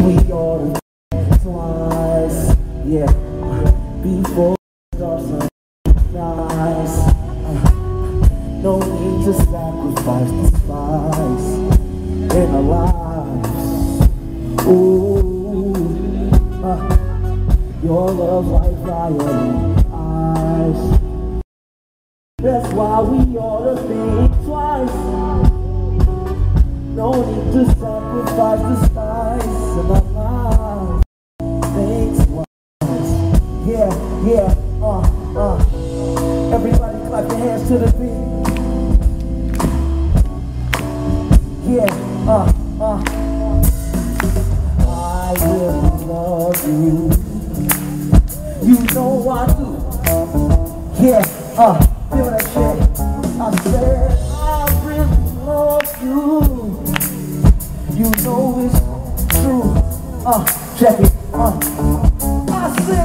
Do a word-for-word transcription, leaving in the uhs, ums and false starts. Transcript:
We ought to think twice, yeah, before it starts sunrise. uh, No need to sacrifice the spice in our lives. Ooh, uh, your love like fire in eyes. That's why we ought to think twice. No need to sacrifice the spice in our lives. Think twice. Yeah, yeah, uh, uh. Everybody clap your hands to the beat. Yeah, uh, uh. I really love you. You know I do. Yeah, uh, feel that shit. I said I really love you. You know it's true. Uh, check it. Uh, I said